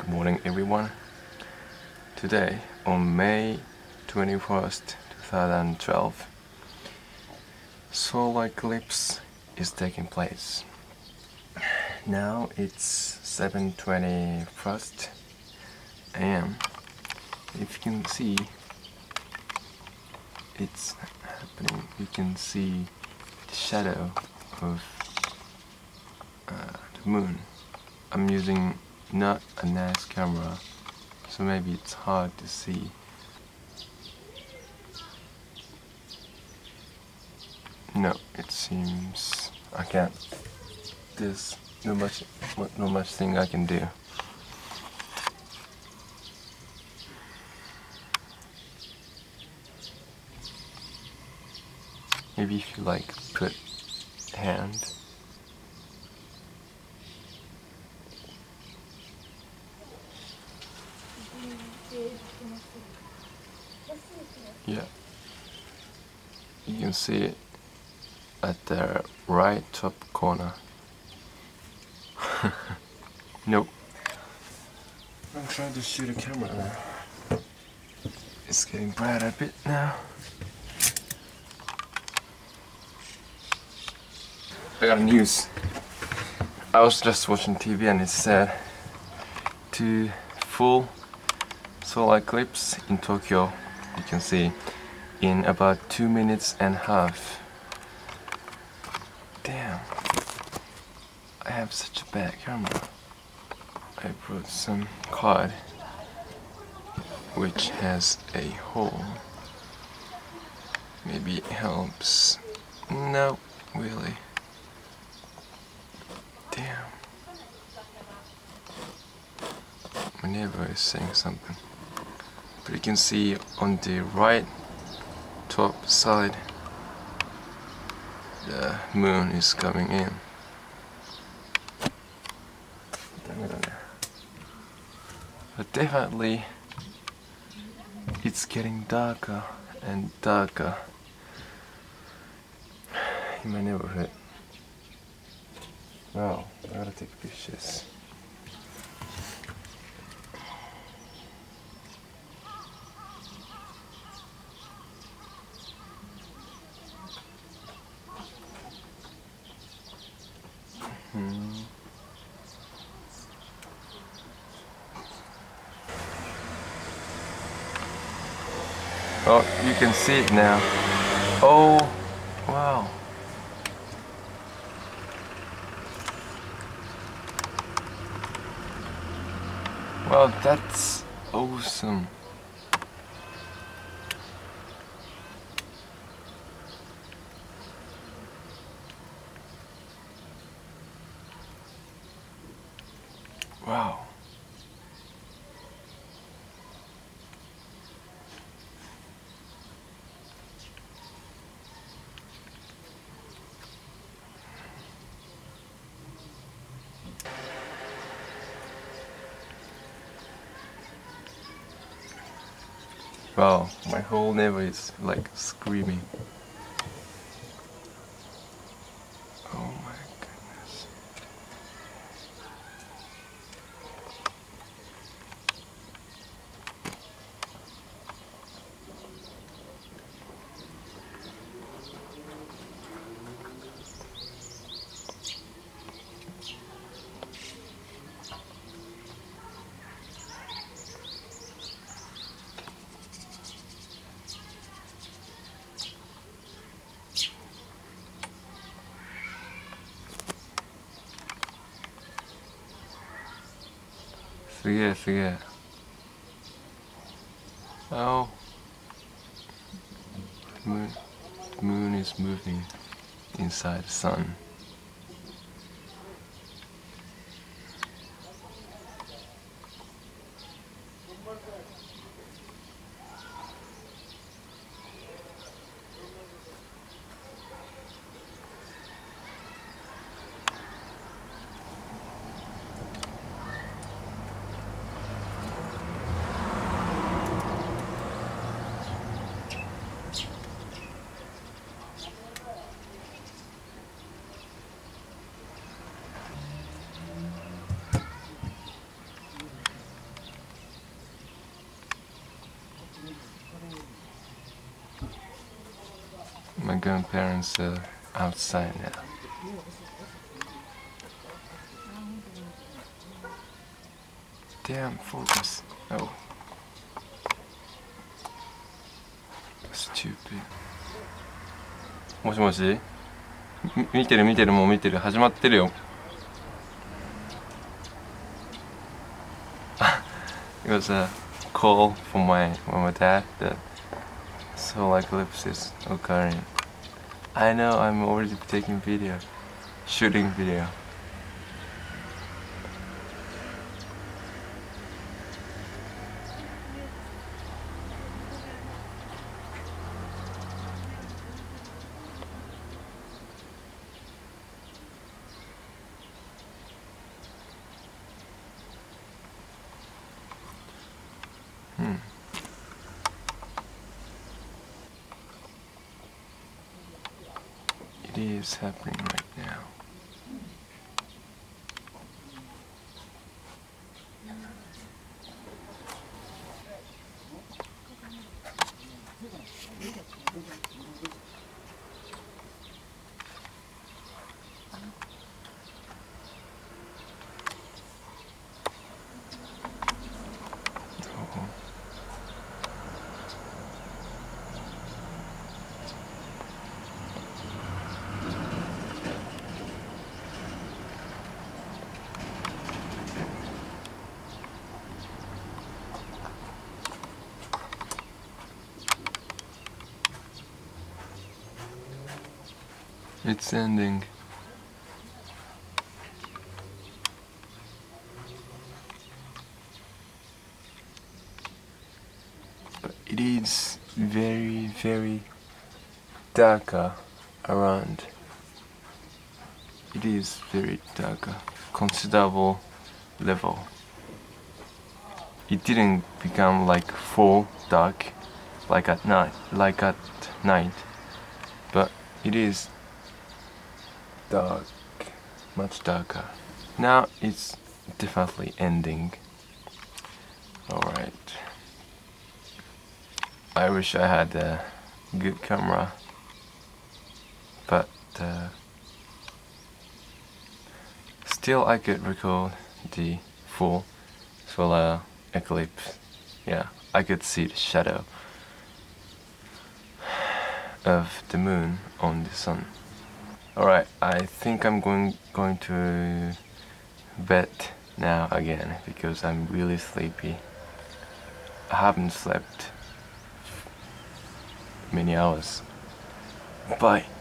Good morning everyone. Today on May 21st, 2012, solar eclipse is taking place. Now it's 7:21 a.m. If you can see, it's happening. You can see the shadow of the moon. I'm using not a nice camera, so maybe it's hard to see. No, it seems I can't. There's no much thing I can do. Maybe if you like put hand. Yeah, you can see it at the right top corner. Nope. I'm trying to shoot a camera now. It's getting bright a bit now. I got news. I was just watching TV and it said full solar eclipse in Tokyo. You can see in about 2.5 minutes. Damn, I have such a bad camera. I brought some card which has a hole. Maybe it helps. No, really. Damn. My neighbor is saying something. But you can see on the right top side the moon is coming in. But definitely it's getting darker and darker in my neighborhood. Wow, I gotta take pictures. Oh, you can see it now. Oh, wow. Wow, that's awesome. Wow. Wow, my whole neighbor is like screaming. Oh my goodness. Forget. Oh, the moon is moving inside the sun. grandparents are outside now. Damn, focus. Oh. Stupid. もしもし？見てるもう見てる。始まってるよ。It was a call from my dad that solar eclipse is occurring. I know, I'm already taking video, shooting video. It is happening right now. It's ending. But it is very, very darker around. It is very darker, considerable level. It didn't become like full dark like at night, but it is dark, much darker. Now it's definitely ending. Alright. I wish I had a good camera, but still I could record the full solar eclipse. Yeah, I could see the shadow of the moon on the sun. Alright, I think I'm going to bed now again because I'm really sleepy. I haven't slept many hours. Bye.